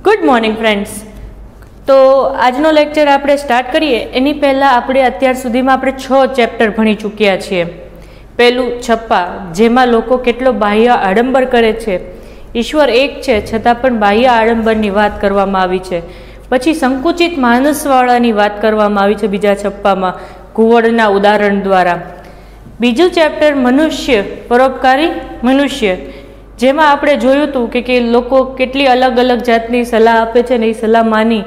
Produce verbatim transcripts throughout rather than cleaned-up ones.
Good morning friends. तो आजनो lecture आपणे स्टार्ट करिए एनी पहला आपणे अत्यार सुधीमां आपणे छ चेप्टर भणी चूक्या छीए। पहेलुं छप्पा, जेमां लोको केटलो बाह्य आडंबर करे छे। ईश्वर एक छे छतां पण बाह्य आडंबरनी वात करवामां आवी छे। पछी संकुचित मानसवाळानी वात करवामां आवी छे बीजा छप्पामां घुवडना उदाहरण द्वारा। बीजुं चेप्टर मनुष्य, परोपकारी मनुष्य, जेमां आपणे जोयुं हतुं के के लोको केटली अलग अलग जातनी सलाह आपे छे ने ए सलाह मानी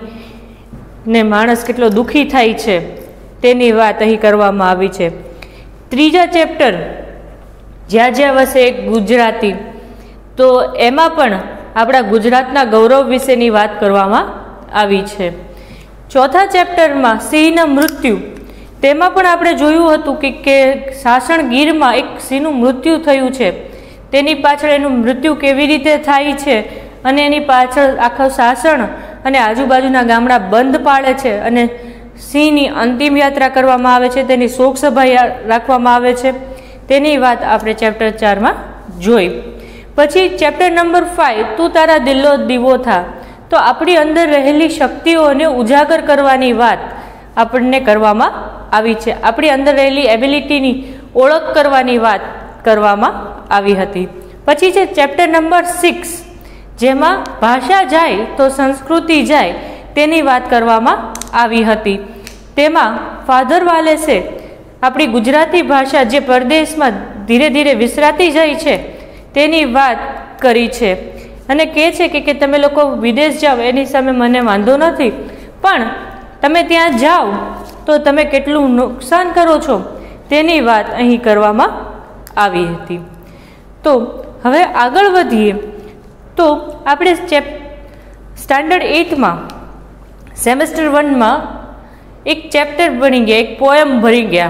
ने माणस केटलो दुखी थाय छे तेनी वात અહીં કરવામાં આવી છે। ત્રીજા ચેપ્ટર જ્યાં જ્યાં વસે એક ગુજરાતી, તો એમાં પણ આપણા ગુજરાતના ગૌરવ વિશેની વાત કરવામાં આવી છે। ચોથા ચેપ્ટરમાં સિંહના મૃત્યુ, તેમાં પણ આપણે જોયું હતું કે કે સાસણગીરમાં એક સિંહનું મૃત્યુ થયું છે, તેની પાછળ એનું મૃત્યુ કેવી રીતે થાય છે અને એની પાછળ આખો સાસણ અને આજુબાજુના ગામડા બંધ પાડે છે અને સિંહની અંતિમ યાત્રા કરવામાં આવે છે, તેની શોક સભા રાખવામાં આવે છે, તેની વાત આપણે ચેપ્ટર ચારમાં જોઈ। પછી ચેપ્ટર નંબર ફાઇવ, તું તારા દિલ્લો દીવો થા, તો આપણી અંદર રહેલી શક્તિઓને ઉજાગર કરવાની વાત આપણને કરવામાં આવી છે। આપણી અંદર રહેલી એબિલિટીની ઓળખ કરવાની વાત કરવામાં આવી હતી। પછી છે ચેપ્ટર નંબર સિક્સ, જેમાં ભાષા જાય તો સંસ્કૃતિ જાય તેની વાત કરવામાં આવી હતી। તેમાં ફાધર વાલેસે આપણી ગુજરાતી ભાષા જે પરદેશમાં ધીરે ધીરે વિસરાતી જાય છે તેની વાત કરી છે અને કહે છે કે કે તમે લોકો વિદેશ જાઓ એની સામે મને વાંધો નથી, પણ તમે ત્યાં જાઓ તો તમે કેટલું નુકસાન કરો છો તેની વાત અહીં કરવામાં આવી હતી। તો હવે આગળ વધીએ તો આપણે ચેપ સ્ટાન્ડર્ડ એઇટમાં સેમેસ્ટર વનમાં એક ચેપ્ટર ભણી ગયા, એક પોયમ ભરી ગયા,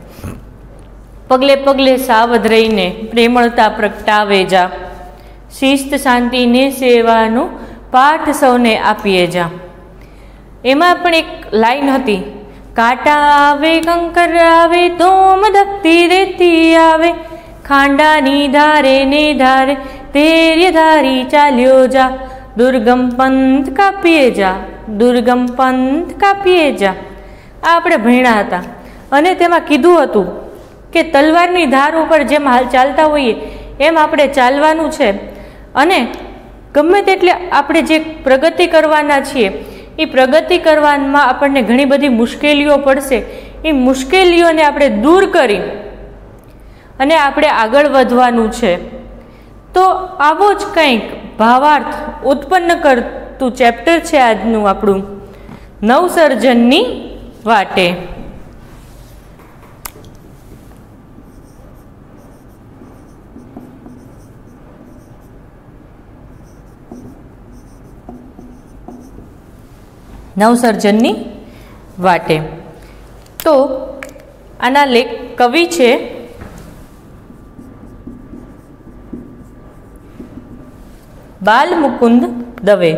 પગલે પગલે સાવધ રહીને પ્રેમળતા પ્રગટાવે જા, શિસ્ત શાંતિને સેવાનું પાઠ સૌને આપીએ જા। એમાં પણ એક લાઈન હતી, કાંટા આવે કંકર આવે ધોમ ધકતી રેતી આવે, ખાંડાની ધારે ને ધારે ધૈર્ય ધારી ચાલ્યો જા, દુર્ગમ પંથ કાપીએ જા, દુર્ગમ પંથ કાપીએ જા। આ આપણે ભણ્યા હતા અને તેમાં કીધું હતું કે તલવારની ધાર ઉપર જેમ હાલ ચાલતા હોઈએ એમ આપણે ચાલવાનું છે અને ગમે તેટલે આપણે જે પ્રગતિ કરવાના છીએ એ પ્રગતિ કરવામાં આપણને ઘણી બધી મુશ્કેલીઓ પડશે, એ મુશ્કેલીઓને આપણે દૂર કરી અને આપણે આગળ વધવાનું છે। તો આવો જ કંઈક ભાવાર્થ ઉત્પન્ન કરતું ચેપ્ટર છે આજનું આપણું નવસર્જનની વાટે। નવસર્જનની વાટે તો આના લેખ કવિ છે બાલમુકુંદ દવે।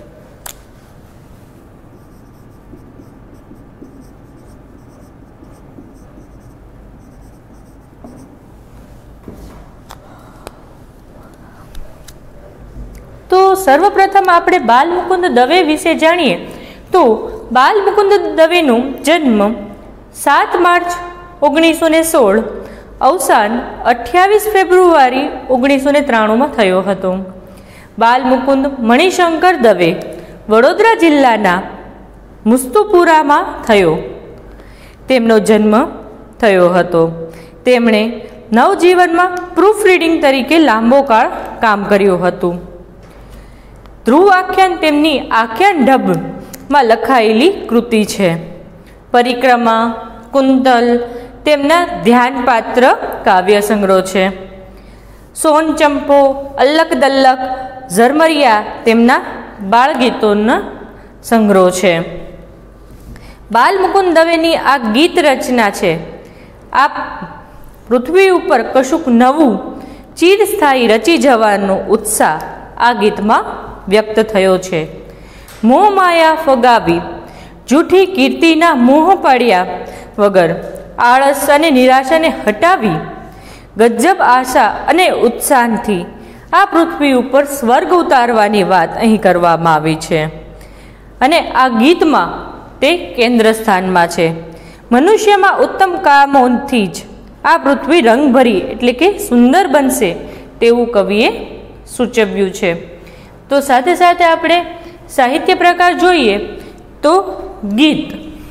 તો સર્વપ્રથમ આપણે બાલમુકુંદ દવે વિશે જાણીએ તો બાલમુકુંદ દવેનો જન્મ સાત માર્ચ ઓગણીસો ને સોળ, અવસાન અઠ્યાવીસ ફેબ્રુઆરી ઓગણીસો ને ત્રાણુંમાં થયો હતો। બાલમુકુંદ મણિશંકર દવે વડોદરા જિલ્લાના મુસ્તુપુરામાં થયો તેમનો જન્મ થયો હતો। તેમણે નવજીવનમાં પ્રૂફ રીડિંગ તરીકે લાંબો કાળ કામ કર્યું હતું। ધ્રુવ આખ્યાન તેમની આખ્યાન ઢબમાં લખાયેલી કૃતિ છે। પરિક્રમા, કુંતલ તેમના ધ્યાનપાત્ર કાવ્ય સંગ્રહ છે। સોનચંપો, અલ્લક દલ્લક, ઝરમરિયા તેમના બાળગીતોના સંગ્રહ છે। બાલમુકુંદ દવેની આ ગીત રચના છે। આ પૃથ્વી ઉપર કશુંક નવું ચિરસ્થાયી રચી જવાનો ઉત્સાહ આ ગીતમાં વ્યક્ત થયો છે। મોહ માયા ફગાવી જૂઠી કીર્તિના મોહ પાડ્યા વગર આળસ અને નિરાશાને હટાવી ગજબ આશા અને ઉત્સાહથી આ પૃથ્વી ઉપર સ્વર્ગ ઉતારવાની વાત અહીં કરવામાં આવી છે અને આ ગીતમાં તે કેન્દ્ર સ્થાનમાં છે. મનુષ્યમાં ઉત્તમ કામોથી જ આ પૃથ્વી રંગભરી એટલે કે સુંદર બનશે તેવું કવિએ સૂચવ્યું છે. તો સાથે સાથે આપણે સાહિત્ય પ્રકાર જોઈએ તો ગીત.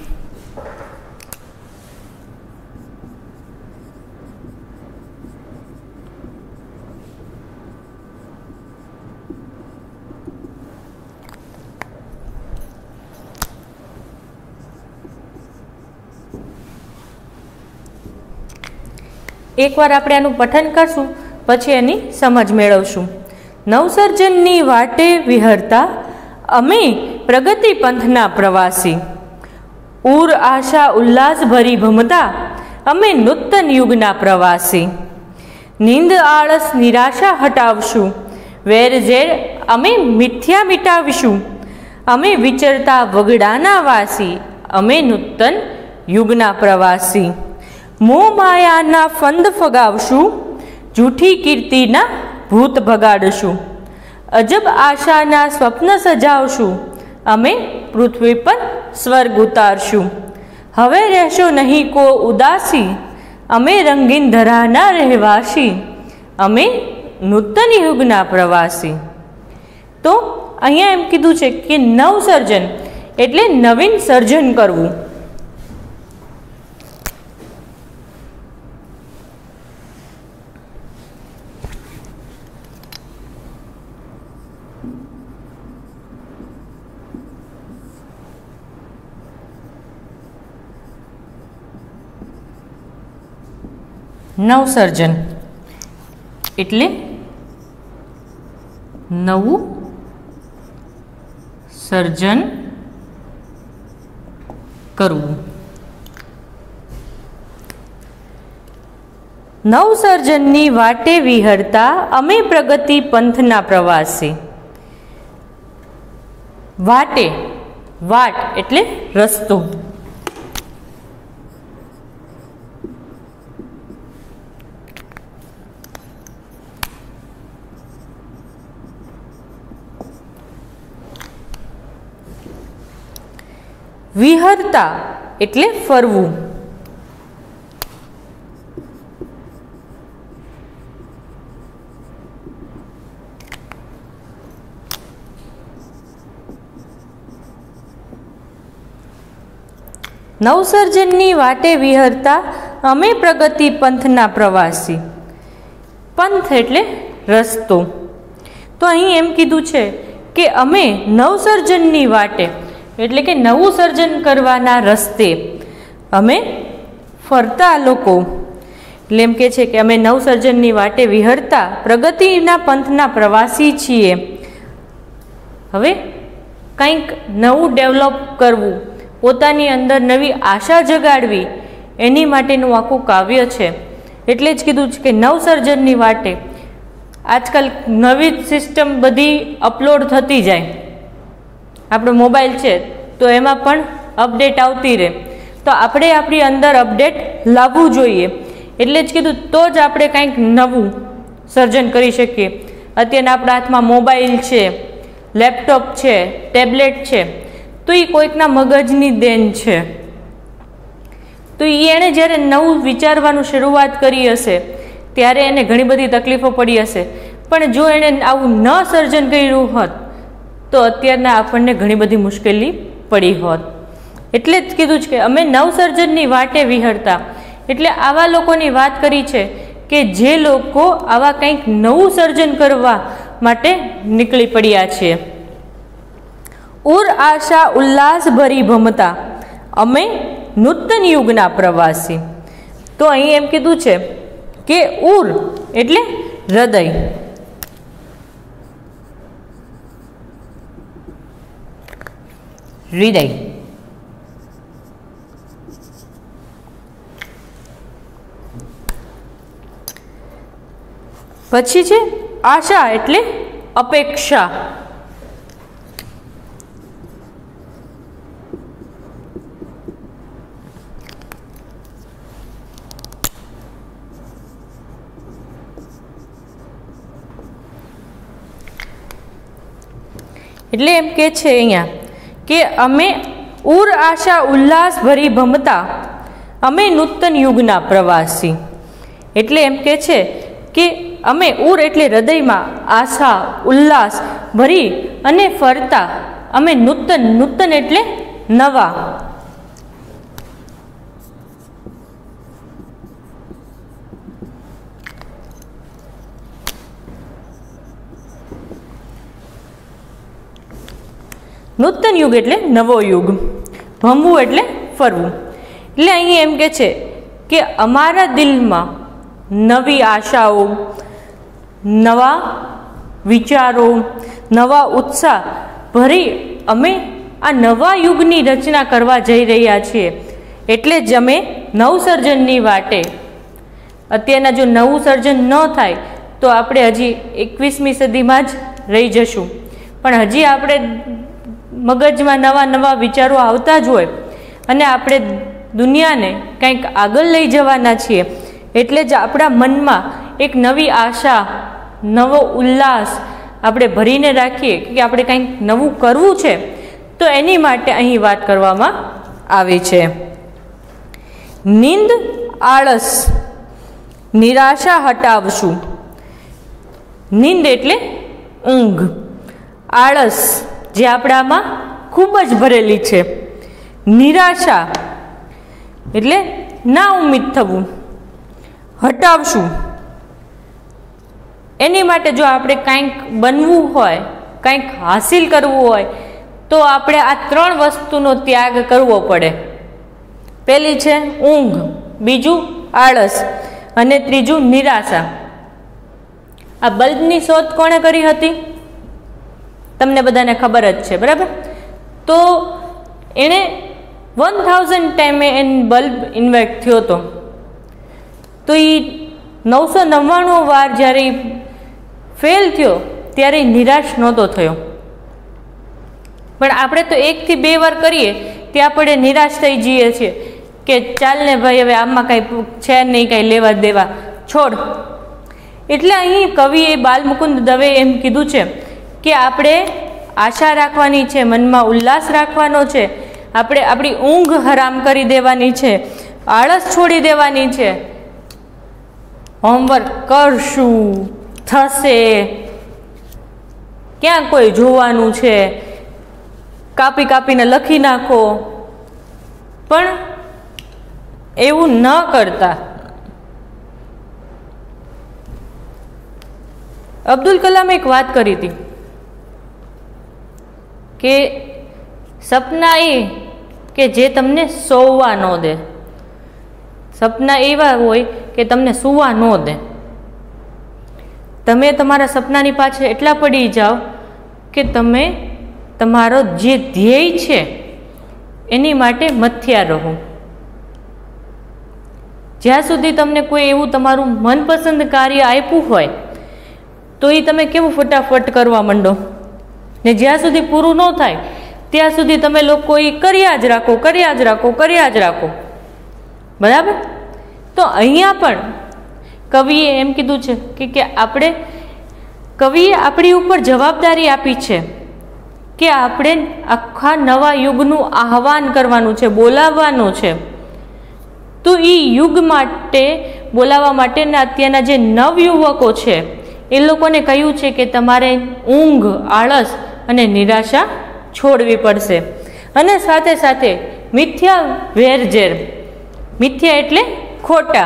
એકવાર આપણે આનું પઠન કરશું પછી એની સમજ મેળવશું. નવસર્જનની વાટે વિહરતા અમે પ્રગતિ પંથના પ્રવાસી, ઉર આશા ઉલ્લાસ ભરી ભમતા અમે નૂતન યુગના પ્રવાસી. નીંદ આળસ નિરાશા હટાવશું, વેર ઝેર અમે મિથ્યા મિટાવીશું. અમે વિચરતા વગડાના વાસી, અમે નૂતન યુગના પ્રવાસી. મોહ માયાના ફંદ ફગાવશું, જૂઠી કીર્તિના ભૂત ભગાડશું. અજબ આશાના સ્વપ્ન સજાવશું, અમે પૃથ્વી પર સ્વર્ગ ઉતારશું. હવે રહેશો નહીં કો ઉદાસી, અમે રંગીન ધરાના રહેવાસી. અમે નૂતન યુગના પ્રવાસી. તો અહીંયા એમ કીધું છે કે નવસર્જન એટલે નવીન સર્જન કરવું. નવસર્જન એટલે નવું સર્જન કરવું. નવસર્જનની વાટે વિહરતા અમે પ્રગતિ પંથના પ્રવાસી. વાટે, વાટ એટલે રસ્તો. વિહરતા એટલે ફરવું. નવસર્જનની વાટે વિહરતા અમે પ્રગતિ પંથના પ્રવાસી. પંથ એટલે રસ્તો. તો અહીં એમ કીધું છે કે અમે નવસર્જનની વાટે એટલે કે નવું સર્જન કરવાના રસ્તે અમે ફરતા લોકો. એટલે એમ કે છે કે અમે નવસર્જનની વાટે વિહરતા પ્રગતિના પંથના પ્રવાસી છીએ. હવે કંઈક નવું ડેવલપ કરવું, પોતાની અંદર નવી આશા જગાડવી, એની માટેનું આખું કાવ્ય છે. એટલે જ કીધું છે કે નવસર્જનની વાટે. આજકાલ નવી સિસ્ટમ બધી અપલોડ થતી જાય. આપણો મોબાઈલ છે તો એમાં પણ અપડેટ આવતી રહે, તો આપણે આપણી અંદર અપડેટ લાવવું જોઈએ. એટલે જ કીધું તો જ આપણે કંઈક નવું સર્જન કરી શકીએ. અત્યારના આપણા હાથમાં મોબાઈલ છે, લેપટોપ છે, ટેબ્લેટ છે, તો એ કોઈકના મગજની દેન છે. તો એ એણે જ્યારે નવું વિચારવાનું શરૂઆત કરી હશે ત્યારે એને ઘણી બધી તકલીફો પડી હશે. પણ જો એણે આવું ન સર્જન કર્યું હોત તો અત્યારના આપણને ઘણી બધી મુશ્કેલી પડી હોત. એટલે જ કીધું છે કે અમે નવસર્જનની વાટે વિહરતા. એટલે આવા લોકોની વાત કરી છે કે જે લોકો આવા કંઈક નવું સર્જન કરવા માટે નીકળી પડ્યા છે. ઉર આશા ઉલ્લાસ ભરી ભમતા અમે નૂતન યુગના પ્રવાસી. તો અહીં એમ કીધું છે કે ઉર એટલે હૃદય, હૃદય પછી છે આશા એટલે અપેક્ષા. એટલે એમ કે છે અહીંયા કે અમે ઉર આશા ઉલ્લાસ ભરી ભમતા અમે નૂતન યુગના પ્રવાસી. એટલે એમ કે છે કે અમે ઉર એટલે હૃદયમાં આશા ઉલ્લાસ ભરી અને ફરતા અમે નૂતન, નૂતન એટલે નવા. નૂતન યુગ એટલે નવો યુગ, ભમવું એટલે ફરવું. એટલે અહીં એમ કે છે કે અમારા દિલમાં નવી આશાઓ, નવા વિચારો, નવા ઉત્સાહ ભરી અમે આ નવા યુગની રચના કરવા જઈ રહ્યા છીએ. એટલે જ અમે નવસર્જનની વાટે. અત્યારના જો નવું સર્જન ન થાય તો આપણે હજી એકવીસમી સદીમાં જ રહી જશું. પણ હજી આપણે મગજમાં નવા નવા વિચારો આવતા જ હોય અને આપણે દુનિયાને કંઈક આગળ લઈ જવાના છીએ. એટલે જ આપણા મનમાં એક નવી આશા, નવો ઉલ્લાસ આપણે ભરીને રાખીએ કે આપણે કંઈક નવું કરવું છે. તો એની માટે અહીં વાત કરવામાં આવી છે. નીંદ આળસ નિરાશા હટાવશું. નીંદ એટલે ઊંઘ, આળસ જે આપણામાં ખૂબ જ ભરેલી છે, નિરાશા એટલે ના ઉમ્મીદ થવું, હટાવશું. એની માટે જો આપણે કંઈક બનવું હોય, કંઈક હાસિલ કરવું હોય તો આપણે આ ત્રણ વસ્તુનો ત્યાગ કરવો પડે. પહેલી છે ઊંઘ, બીજું આળસ અને ત્રીજું નિરાશા. આ બલ્બની શોધ કોણે કરી હતી? તમને બધાને ખબર જ છે, બરાબર? તો એણે વન થાઉઝન્ડ ટાઈમે એન બલ્બ ઇન્વેન્ટ થયો હતો. તો એ નવસો નવ્વાણું વાર જ્યારે ફેલ થયો ત્યારે નિરાશ નહોતો થયો. પણ આપણે તો એકથી બે વાર કરીએ ત્યાં આપણે નિરાશ થઈ જઈએ છીએ કે ચાલ ને ભાઈ, હવે આમાં કાંઈ છે નહીં, કાંઈ લેવા દેવા, છોડ. એટલે અહીં કવિએ બાલમુકુંદ દવે એમ કીધું છે કે આપણે આશા રાખવાની છે, મનમાં ઉલ્લાસ રાખવાનો છે, આપણે આપણી ઊંઘ હરામ કરી દેવાની છે, આળસ છોડી દેવાની છે, હોમવર્ક કરશું, થશે, ક્યાં કોઈ જોવાનું છે, કાપી કાપીને લખી નાખો. પણ એવું ન કરતા અબ્દુલ કલામે એક વાત કરી હતી કે સપના એ કે જે તમને સોવા ન દે. સપના એવા હોય કે તમને સૂવા ન દે. તમે તમારા સપનાની પાછળ એટલા પડી જાઓ કે તમે તમારો જે ધ્યેય છે એની માટે મથ્યા રહો. જ્યાં સુધી તમને કોઈ એવું તમારું મનપસંદ કાર્ય આપ્યું હોય તો એ તમે કેવું ફટાફટ કરવા માંડો, ને જ્યાં સુધી પૂરું ન થાય ત્યાં સુધી તમે લોકો એ કર્યા જ રાખો, કર્યા જ રાખો, કર્યા જ રાખો. બરાબર? તો અહીંયા પણ કવિએ એમ કીધું છે કે કે આપણે કવિએ આપણી ઉપર જવાબદારી આપી છે કે આપણે આખા નવા યુગનું આહવાન કરવાનું છે, બોલાવવાનું છે. તો એ યુગ માટે બોલાવવા માટેના અત્યારના જે નવયુવકો છે એ લોકોને કહ્યું છે કે તમારે ઊંઘ, આળસ અને નિરાશા છોડવી પડશે. અને સાથે સાથે મિથ્યા વેરઝેર, મિથ્યા એટલે ખોટા,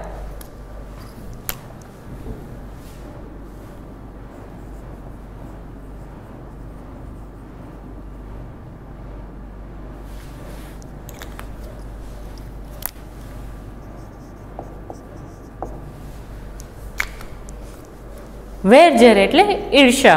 વેરઝેર એટલે ઈર્ષા.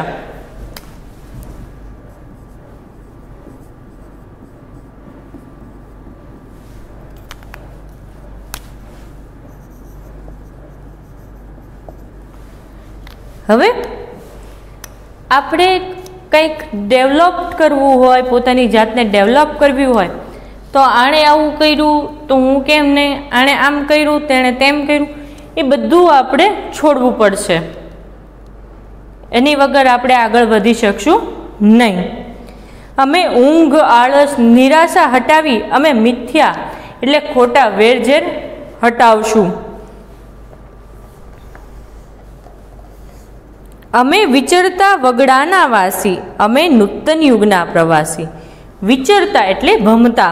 હવે આપણે કંઈક ડેવલપ કરવું હોય, પોતાની જાતને ડેવલપ કરવી હોય તો આણે આવું કર્યું તો હું કેમ નહીં, આણે આમ કર્યું તેણે તેમ કર્યું, એ બધું આપણે છોડવું પડશે. એની વગર આપણે આગળ વધી શકશું નહીં. અમે ઊંઘ, આળસ, નિરાશા હટાવી અમે મિથ્યા એટલે ખોટા વેરઝેર હટાવશું. અમે વિચરતા વગડાના વાસી અમે નૂતન યુગના પ્રવાસી. વિચરતા એટલે ભમતા.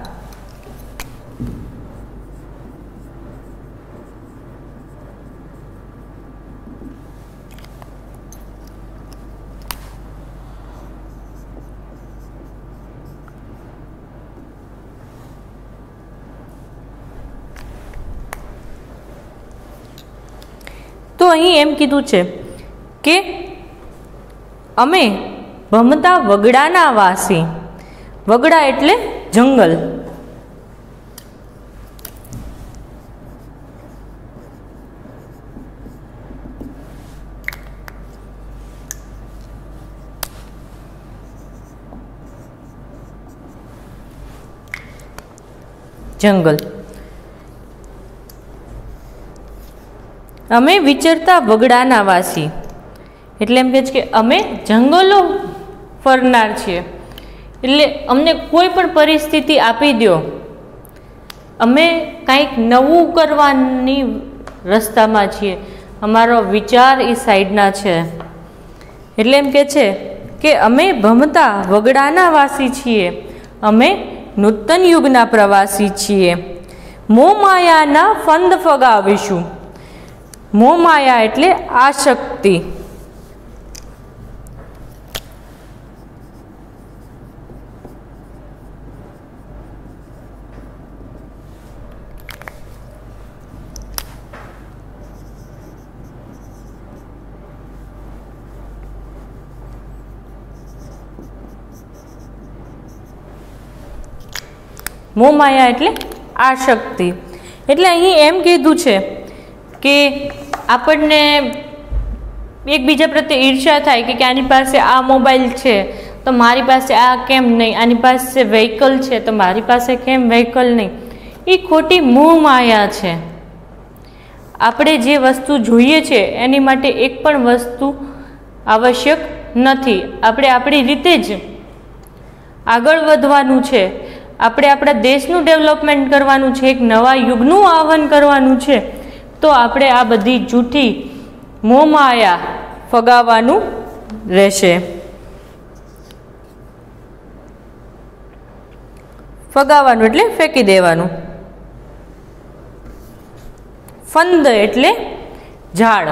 તો અહીં એમ કીધું છે કે અમે ભમતા વગડાના વાસી. વગડા એટલે જંગલ. જંગલ. અમે વિચરતા વગડાના વાસી એટલે એમ કહે છે કે અમે જંગલો ફરનાર છીએ. એટલે અમને કોઈ પણ પરિસ્થિતિ આપી દો, અમે કંઈક નવું કરવાની રસ્તામાં છીએ. અમારો વિચાર એ સાઈડના છે. એટલે એમ કહે છે કે અમે ભમતા વગડાના વાસી છીએ, અમે નૂતન યુગના પ્રવાસી છીએ. મોહ માયાના ફંદ ફગાવીશું. મોહ માયા એટલે આસક્તિ. મોહ માયા એટલે આસક્તિ. એટલે અહીં એમ કીધું છે કે આપણને એકબીજા પ્રત્યે ઈર્ષ્યા થાય કે આની પાસે આ મોબાઈલ છે તો મારી પાસે આ કેમ નહીં, આની પાસે વ્હીકલ છે તો મારી પાસે કેમ વ્હીકલ નહીં. એ ખોટી મોહ માયા છે. આપણે જે વસ્તુ જોઈએ છે એની માટે એક પણ વસ્તુ આવશ્યક નથી. આપણે આપણી રીતે જ આગળ વધવાનું છે. આપણે આપણા દેશનું ડેવલપમેન્ટ કરવાનું છે, એક નવા યુગનું આહ્વાન કરવાનું છે. તો આપણે આ બધી જૂઠી મોહ માયા ફગાવવાનું રહેશે. ફગાવવાનું એટલે ફેંકી દેવાનું. ફંદ એટલે ઝાડ.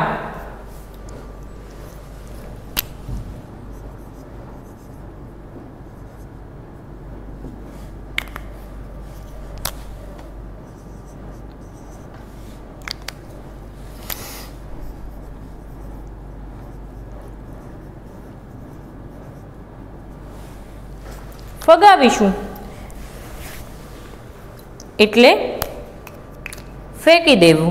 ફગાવીશું એટલે ફેંકી દેવું.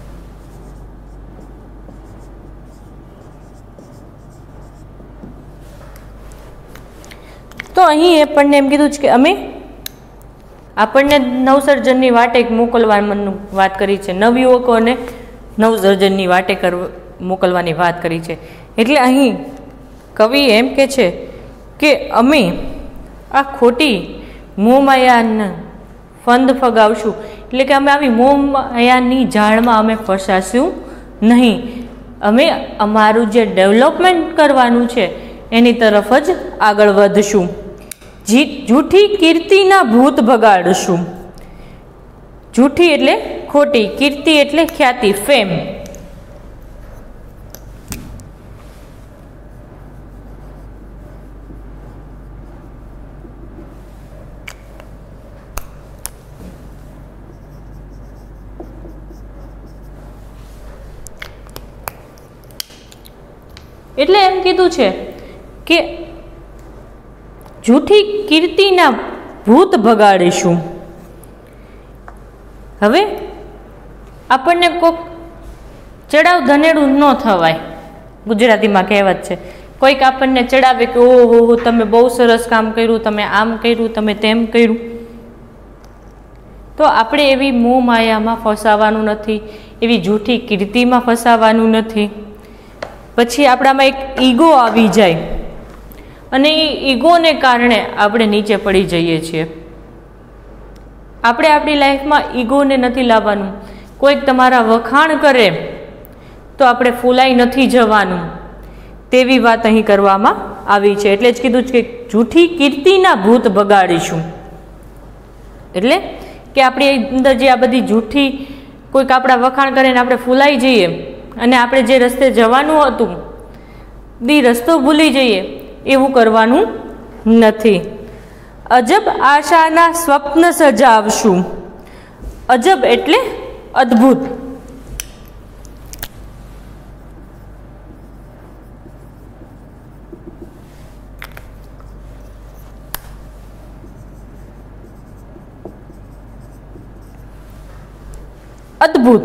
તો અહીં આપણને એમ કીધું છે કે અમે આપણને નવસર્જનની વાટે મોકલવાની વાત કરી છે, નવયુવકોને નવસર્જનની વાટે કરવા મોકલવાની વાત કરી છે. એટલે અહીં કવિ એમ કે છે કે અમે આ ખોટી મોહમાયાને ફંદ ફગાવશું. એટલે કે અમે આવી મોહમાયાની જાળમાં અમે ફસાશું નહીં. અમે અમારું જે ડેવલપમેન્ટ કરવાનું છે એની તરફ જ આગળ વધશું. જૂઠી કીર્તિના ભૂત ભગાડશું. જૂઠી એટલે ખોટી, કીર્તિ એટલે ખ્યાતિ, ફેમ. એટલે એમ કીધું છે કે જૂઠી કીર્તિના ભૂત ભગાડીશું. હવે આપણને કોઈક ચડાવ ધનેડું ન થવાય. ગુજરાતીમાં કહેવત છે, કોઈક આપણને ચડાવે કે ઓહો તમે બહુ સરસ કામ કર્યું, તમે આમ કર્યું, તમે તેમ કર્યું. તો આપણે એવી મોહ માયામાં ફસાવાનું નથી, એવી જૂઠી કીર્તિમાં ફસાવાનું નથી. પછી આપણામાં એક ઈગો આવી જાય, અને એ ઈગોને કારણે આપણે નીચે પડી જઈએ છીએ. આપણે આપણી લાઈફમાં ઈગોને નથી લાવવાનું. કોઈક તમારા વખાણ કરે તો આપણે ફૂલાઈ નથી જવાનું, તેવી વાત અહીં કરવામાં આવી છે. એટલે જ કીધું છે કે જૂઠી કીર્તિના ભૂત ભગાડીશું. એટલે કે આપણી અંદર જે આ બધી જૂઠી કોઈક આપણા વખાણ કરે ને આપણે ફૂલાઈ જઈએ અને આપણે જે રસ્તે જવાનું હતું દી રસ્તો ભૂલી જઈએ, એવું કરવાનું નથી. અજબ આશાના સ્વપ્ન સજાવશું. અજબ એટલે અદ્ભુત. અદ્ભુત.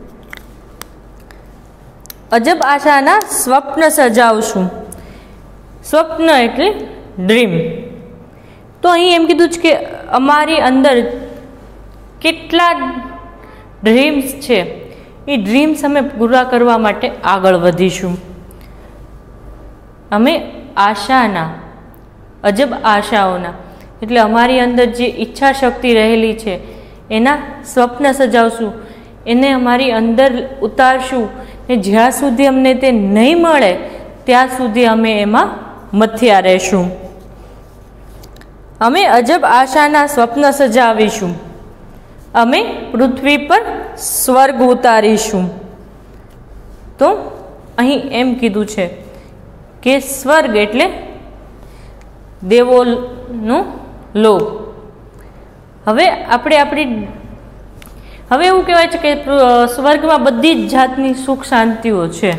અજબ આશાના સ્વપ્ન સજાવશું. સ્વપ્ન એટલે ડ્રીમ. તો અહીં એમ કીધું છે કે અમારી અંદર કેટલા ડ્રીમ્સ છે, એ ડ્રીમ્સ અમે પૂરા કરવા માટે આગળ વધીશું. અમે આશાના, અજબ આશાઓના એટલે અમારી અંદર જે ઈચ્છા શક્તિ રહેલી છે એના સ્વપ્ન સજાવશું, એને અમારી અંદર ઉતારશું ને જ્યાં સુધી અમને તે નહીં મળે ત્યાં સુધી અમે એમાં મથ્યા રહેશું. અમે અજબ આશાના સ્વપ્ન સજાવીશું. અમે પૃથ્વી પર સ્વર્ગ ઉતારીશું. તો અહીં એમ કીધું છે કે સ્વર્ગ એટલે દેવોનો લોક. હવે આપણે આપણી હવે એવું કહેવાય છે કે સ્વર્ગમાં બધી જ જાતની સુખ શાંતિઓ છે.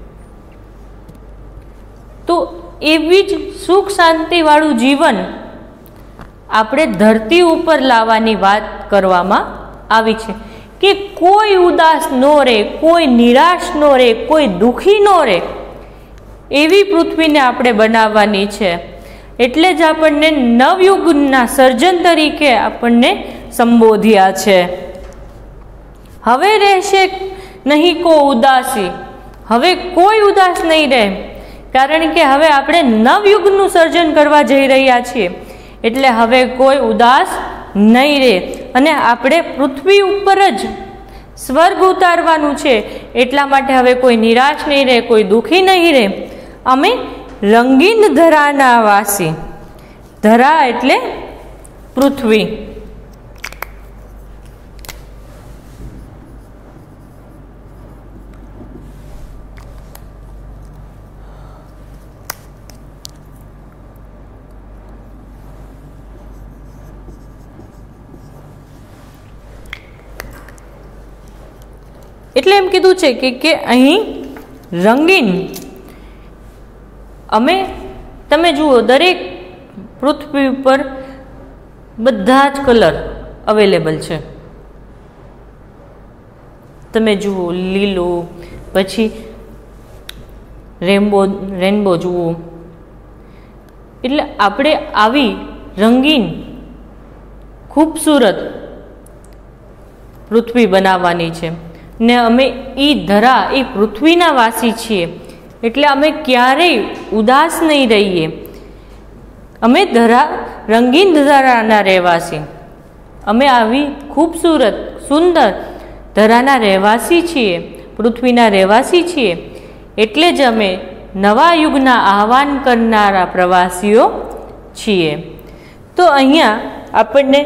તો એવી જ સુખ શાંતિવાળું જીવન આપણે ધરતી ઉપર લાવવાની વાત કરવામાં આવી છે કે કોઈ ઉદાસ ન રહે, કોઈ નિરાશ ન રહે, કોઈ દુઃખી ન રહે, એવી પૃથ્વીને આપણે બનાવવાની છે. એટલે જ આપણને નવયુગના સર્જન તરીકે આપણને સંબોધ્યા છે. હવે રહેશે નહીં કો ઉદાસી. હવે કોઈ ઉદાસ નહીં રહે, કારણ કે હવે આપણે નવયુગનું સર્જન કરવા જઈ રહ્યા છીએ. એટલે હવે કોઈ ઉદાસ નહીં રહે અને આપણે પૃથ્વી ઉપર જ સ્વર્ગ ઉતારવાનું છે. એટલા માટે હવે કોઈ નિરાશ નહીં રહે, કોઈ દુઃખી નહીં રહે. અમે રંગીન ધરાના વાસી. ધરા એટલે પૃથ્વી. એટલે એમ કીધું છે કે કે અહીં રંગીન અમે, તમે જુઓ દરેક પૃથ્વી ઉપર બધા જ કલર અવેલેબલ છે. તમે જુઓ લીલો, પછી રેનબો રેનબો જુઓ. એટલે આપણે આવી રંગીન ખૂબસૂરત પૃથ્વી બનાવવાની છે ને અમે એ ધરા, એ પૃથ્વીના વાસી છીએ. એટલે અમે ક્યારેય ઉદાસ નહીં રહીએ. અમે ધરા રંગીન ધરાના રહેવાસી. અમે આવી ખૂબસૂરત સુંદર ધરાના રહેવાસી છીએ, પૃથ્વીના રહેવાસી છીએ. એટલે જ અમે નવા યુગના આહવાન કરનારા પ્રવાસીઓ છીએ. તો અહીંયા આપણને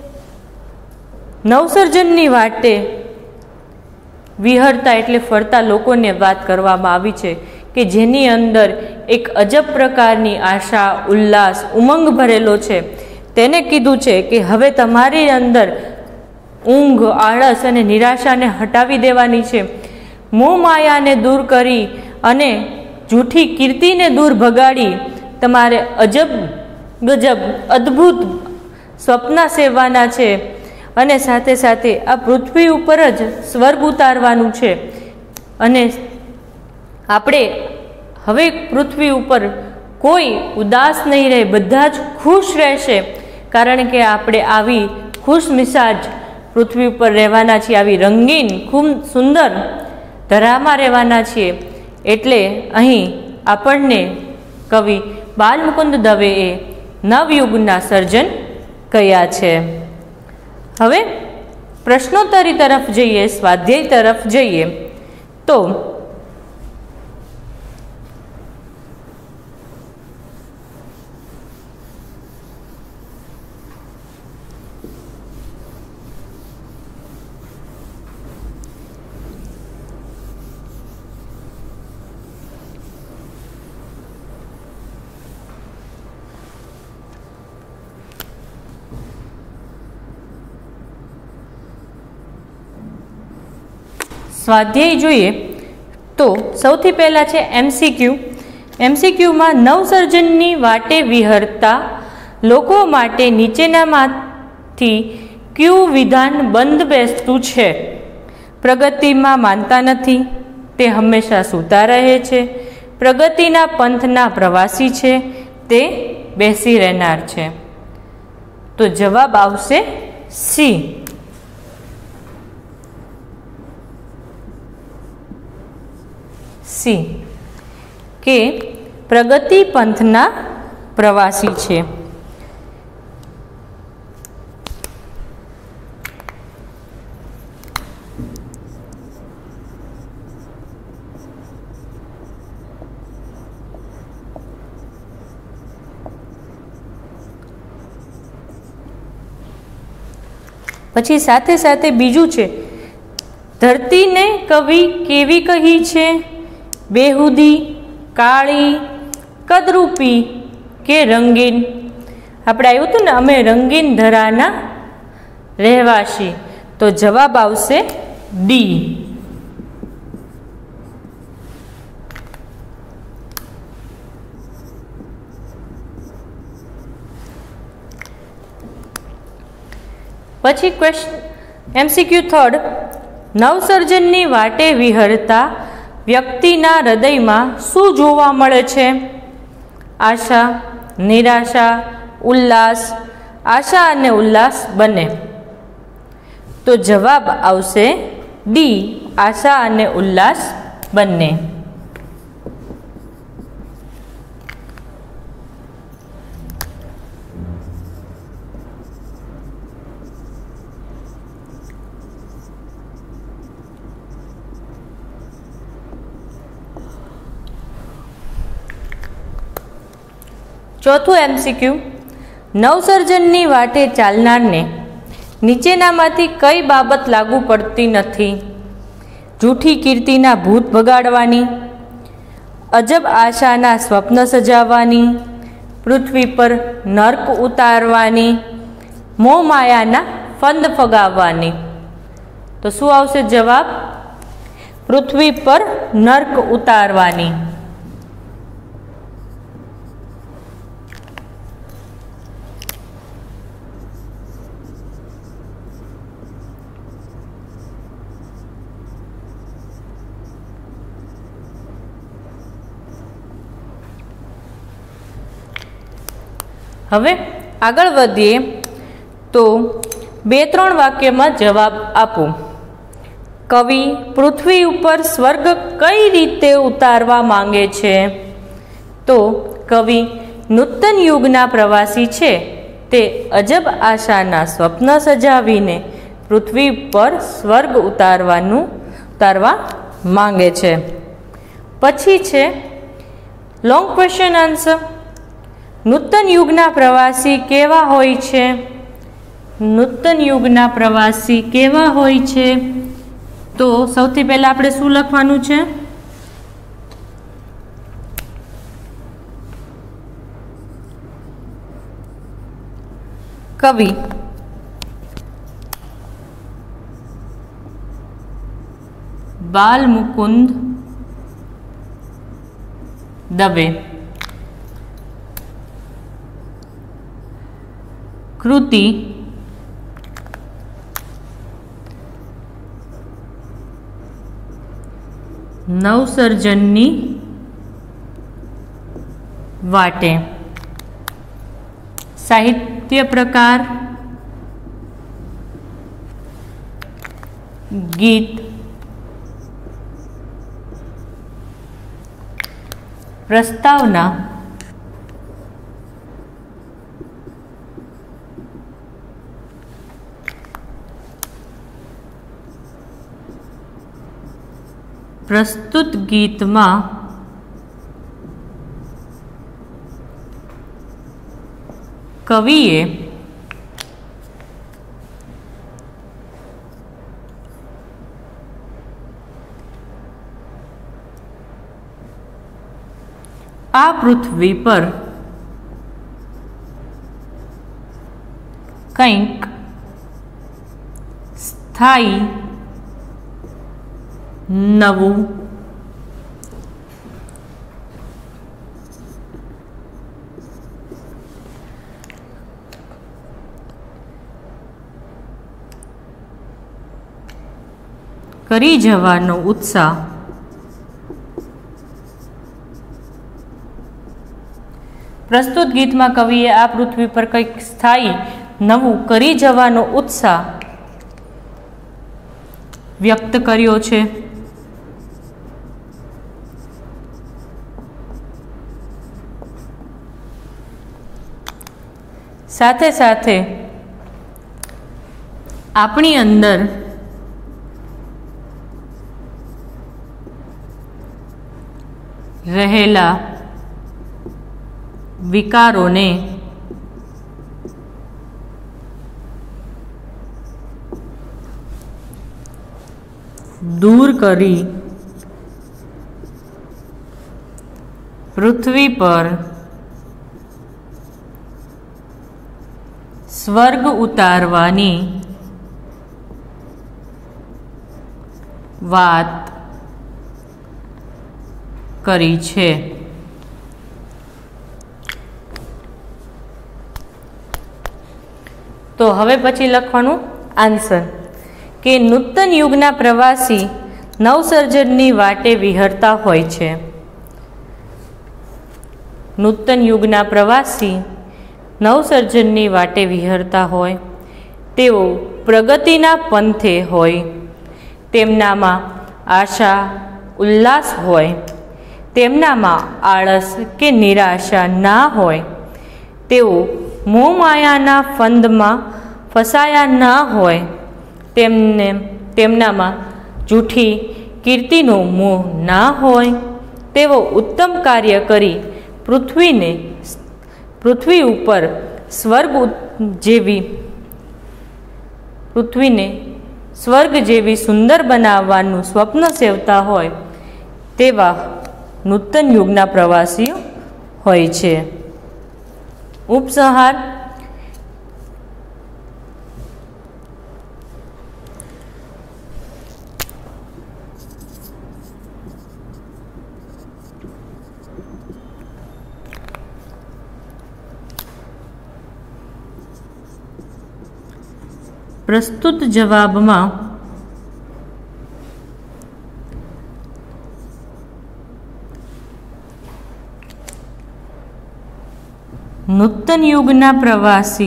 નવસર્જનની વાટે વિહરતા એટલે ફરતા લોકોને વાત કરવામાં આવી છે કે જેની અંદર એક અજબ પ્રકારની આશા, ઉલ્લાસ, ઉમંગ ભરેલો છે. તેને કીધું છે કે હવે તમારી અંદર ઊંઘ, આળસ અને નિરાશાને હટાવી દેવાની છે. મોહ માયાને દૂર કરી અને જૂઠી કીર્તિને દૂર ભગાડી તમારે અજબ ગજબ અદ્ભુત સ્વપ્ન સેવવાના છે. અને સાથે સાથે આ પૃથ્વી ઉપર જ સ્વર્ગ ઉતારવાનું છે. અને આપણે હવે પૃથ્વી ઉપર કોઈ ઉદાસ નહીં રહે, બધા જ ખુશ રહેશે. કારણ કે આપણે આવી ખુશ મિજાજ પૃથ્વી ઉપર રહેવાના છીએ, આવી રંગીન ખૂબ સુંદર ધરામાં રહેવાના છીએ. એટલે અહીં આપણને કવિ બાલમુકુંદ દવેએ નવયુગના સર્જન કર્યા છે। હવે પ્રશ્નોત્તરી તરફ જઈએ, સ્વાધ્યાય તરફ જઈએ તો સ્વાધ્યાય જોઈએ તો સૌથી પહેલાં છે એમસીક્યુ। એમસીક્યુમાં નવસર્જનની વાટે વિહરતા લોકો માટે નીચેનામાંથી ક્યુ વિધાન બંધ બેસતું છે? પ્રગતિમાં માનતા નથી, તે હંમેશા સૂતા રહે છે, પ્રગતિના પંથના પ્રવાસી છે, તે બેસી રહેનાર છે। તો જવાબ આવશે સી। સી કે પ્રગતિ પંથના પ્રવાસી છે। પછી સાથે સાથે બીજું છે, ધરતીને કવિ કેવી કહી છે? બેહુદી, કાળી, કદરૂપી કે રંગીન? આપણે આવ્યું હતું ને, અમે રંગીન ધરાના રહેવાસી, તો જવાબ આવશે ડી। પછી ક્વેશ્ચન એમસીક્યુ થર્ડ, નવસર્જનની વાટે વિહરતા વ્યક્તિના હૃદયમાં શું જોવા મળે છે? આશા, નિરાશા, ઉલ્લાસ? આશા અને ઉલ્લાસ બંને। તો જવાબ આવશે ડી, આશા અને ઉલ્લાસ બંને। ચોથું એમસીક્યુ, નવસર્જનની વાટે ચાલનારને નીચેનામાંથી કઈ બાબત લાગુ પડતી નથી? જૂઠી કીર્તિના ભૂત ભગાડવાની, અજબ આશાના સ્વપ્ન સજાવવાની, પૃથ્વી પર નર્ક ઉતારવાની, મોહ માયાના ફંદ ફગાવવાની? તો શું આવશે જવાબ? પૃથ્વી પર નર્ક ઉતારવાની। હવે આગળ વધીએ તો બે ત્રણ વાક્યમાં જવાબ આપો। કવિ પૃથ્વી ઉપર સ્વર્ગ કઈ રીતે ઉતારવા માંગે છે? તો કવિ નૂતન યુગના પ્રવાસી છે, તે અજબ આશાના સ્વપ્ન સજાવીને પૃથ્વી પર સ્વર્ગ ઉતારવાનું ઉતારવા માંગે છે। પછી છે લોંગ ક્વેશ્ચન આન્સર, નૂતન યુગના પ્રવાસી કેવા હોય છે? નૂતન યુગના પ્રવાસી કેવા હોય છે? તો સૌથી પહેલા આપણે શું લખવાનું છે? કવિ બાલમુકુંદ દવે કૃતિ નવસર્જનની વાટે, સાહિત્ય પ્રકાર ગીત, પ્રસ્તાવના प्रस्तुत गीत में कविए आ पृथ्वी पर कंईक स्थायी नवुं करी जवानो उत्साह प्रस्तुत गीत में कविए आ पृथ्वी पर कंईक स्थायी नवुं करी जवानो उत्साह व्यक्त कर्यो छे। साथे साथे आपणी अंदर रहेला विकारों ने दूर करी पृथ्वी पर स्वर्ग उतारवानी वात करी छे। तो हवे पछी लखवानुं आंसर के नूतन युगना प्रवासी नवसर्जननी वाटे विहरता होय छे। नूतन युगना प्रवासी नवसर्जननी वाटे विहरता होय तेओ प्रगतिना पंथे होय, तेमनामां आशा उल्लास होय, तेमनामां आळस के निराशा ना होय, तेओ मोह मायाना फंदमां फसाया ना होय, तेमने तेमनामां जूठी कीर्तिनो मोह ना होय, तेओ उत्तम कार्य करी पृथ्वीने पृथ्वी उपर स्वर्ग जेवी पृथ्वीने स्वर्ग जेवी सुंदर बनाववानुं स्वप्न सेवता होय तेवा नूतन युगना प्रवासीओ होय छे। उपसंहार प्रस्तुत जवाब में नूतन युगना प्रवासी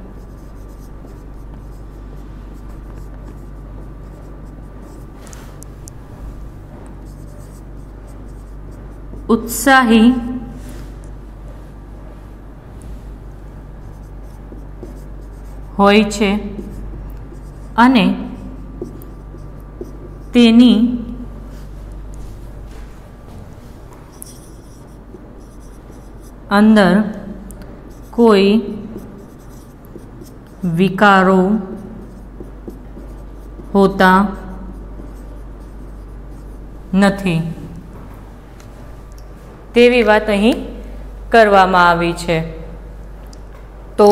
उत्साही होय छे अने तेनी अंदर कोई विकारों होता नथी तेवी वात अहीं करवामां आवी छे। तो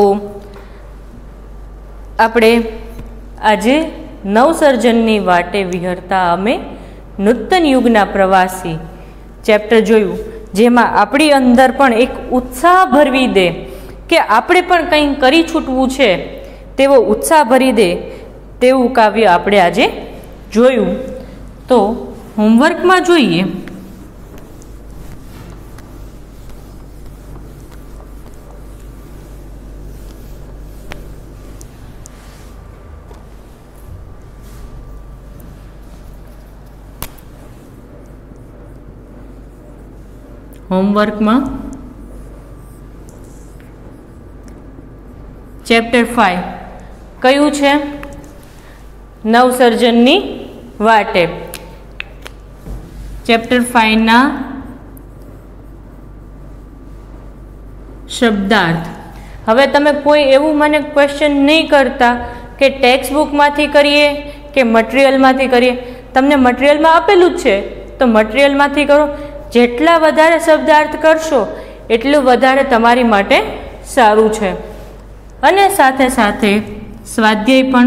आपणे आजे नवसर्जननी वाटे विहरता अमे नूतन युगना प्रवासी चेप्टर जोयुं, जेमां आपणी अंदर पण एक उत्साह भरवी दे के आपणे पण कंई करी छूटवुं छे तेवो उत्साह भरी दे तेवुं काव्य आपणे आजे जोयुं। तो होमवर्कमां जोईए होमवर्क में चैप्टर फाइव कयु छे नवसर्जननी वाटे। ચેપ્ટર ફાઇવના શબ્દાર્થ. હવે તમે કોઈ એવું મને ક્વેશ્ચન નહીં કરતા કે ટેક્સ્ટ બુકમાંથી કરીએ કે મટીરિયલમાંથી કરીએ. તમને મટીરિયલમાં આપેલું જ છે તો મટીરિયલમાંથી કરો. જેટલા વધારે શબ્દાર્થ કરશો એટલું વધારે તમારી માટે સારું છે. અને સાથે સાથે સ્વાધ્યાય પણ.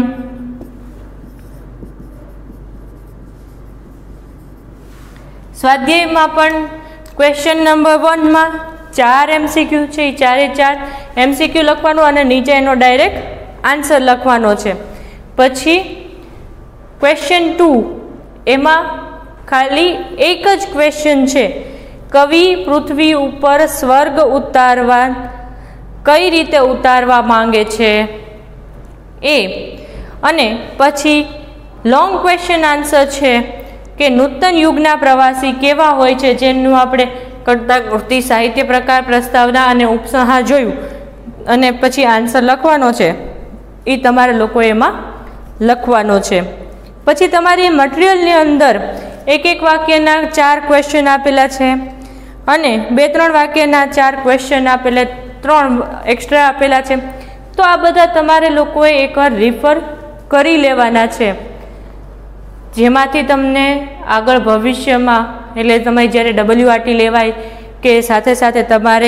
સ્વાધ્યાયમાં પણ ક્વેશ્ચન નંબર વનમાં ચાર એમસીક્યુ છે. એ ચારે ચાર એમસીક્યુ લખવાનું અને નીચે એનો ડાયરેક્ટ આન્સર લખવાનો છે. પછી ક્વેશ્ચન ટુ એમાં ખાલી એક જ ક્વેશ્ચન છે. કવિ પૃથ્વી ઉપર સ્વર્ગ ઉતારવા કઈ રીતે ઉતારવા માંગે છે એ. અને પછી લોંગ ક્વેશ્ચન આન્સર છે કે નૂતન યુગના પ્રવાસી કેવા હોય છે, જેનું આપણે કરતા કૃતિ સાહિત્ય પ્રકાર પ્રસ્તાવના અને ઉપસંહાર જોયું. અને પછી આન્સર લખવાનો છે એ તમારે લોકો એમાં લખવાનો છે. પછી તમારી મટીરિયલની અંદર એક એક વાક્યના ચાર ક્વેશ્ચન આપેલા છે અને બે ત્રણ વાક્યના ચાર ક્વેશ્ચન આપેલા, ત્રણ એક્સ્ટ્રા આપેલા છે. તો આ બધા તમારે લોકોએ એકવાર રિફર કરી લેવાના છે, જેમાંથી તમને આગળ ભવિષ્યમાં એટલે તમે જ્યારે ડબલ્યુઆરટી લેવાય કે સાથે સાથે તમારે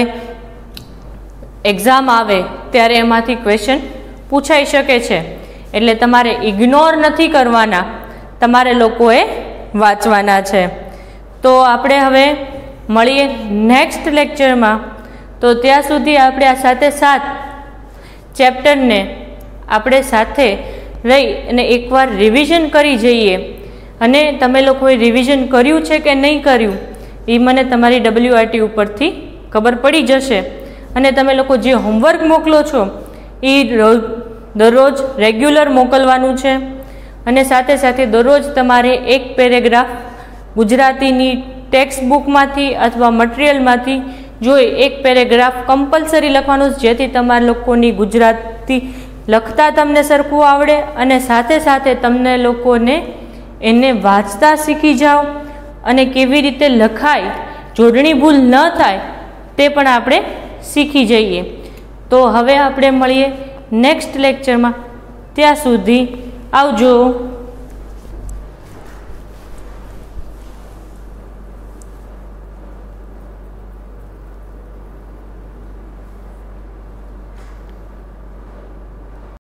એક્ઝામ આવે ત્યારે એમાંથી ક્વેશ્ચન પૂછાઈ શકે છે. એટલે તમારે ઇગ્નોર નથી કરવાના, તમારે લોકોએ વાંચવાના છે. તો આપણે હવે મળીએ નેક્સ્ટ લેક્ચરમાં. તો ત્યાં સુધી આપણે આ સાથે સાત ચેપ્ટરને આપણે સાથે રહી અને એકવાર રિવિઝન કરી જઈએ. અને તમે લોકોએ રિવિઝન કર્યું છે કે નહીં કર્યું એ મને તમારી ડબલ્યુઆરટી ઉપરથી ખબર પડી જશે. અને તમે લોકો જે હોમવર્ક મોકલો છો એ રોજ દરરોજ રેગ્યુલર મોકલવાનું છે. અને સાથે સાથે દરરોજ તમારે એક પેરેગ્રાફ ગુજરાતીની ટેક્સ્ટ બુકમાંથી અથવા મટીરિયલમાંથી જોઈ એક પેરેગ્રાફ કમ્પલસરી લખવાનું, જેથી તમારા લોકોની ગુજરાતી લખતા તમને સરખું આવડે અને સાથે સાથે તમને લોકોને એને વાંચતા શીખી જાઓ અને કેવી રીતે લખાય, જોડણી ભૂલ ન થાય તે પણ આપણે શીખી જઈએ. તો હવે આપણે મળીએ નેક્સ્ટ લેક્ચરમાં. ત્યાં સુધી આવજો.